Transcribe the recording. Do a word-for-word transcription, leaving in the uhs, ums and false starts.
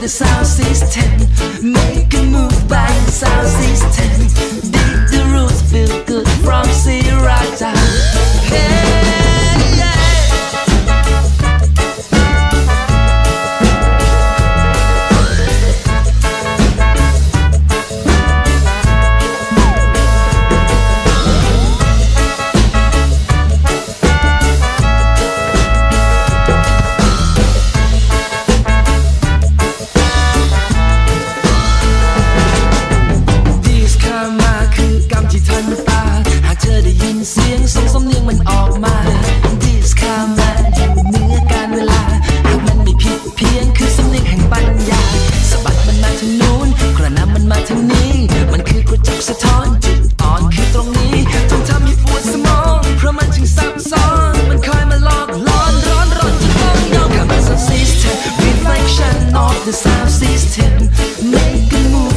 the sound system. Make a move by the sound system. Dig the roots, feel good from zero down. Hey, yeah.เสียงส่งสำเนียงมันออกมา This karma อยู่เหนือการเวลาหากมันไม่ผิดเพี้ยนคือสำเนียงแห่งปัญญาสะบัดมันมาทางนู้นกระนำมันมาทางนี้มันคือกระจกสะท้อนจุดอ่อนคือตรงนี้ต้องทำให้ปวดสมองเพราะมันจึงซับซ้อนมันคอยมาหลอกล้อนร้อนร้อนที่ต้องยอม Karma sound system reflection of the sound system make a move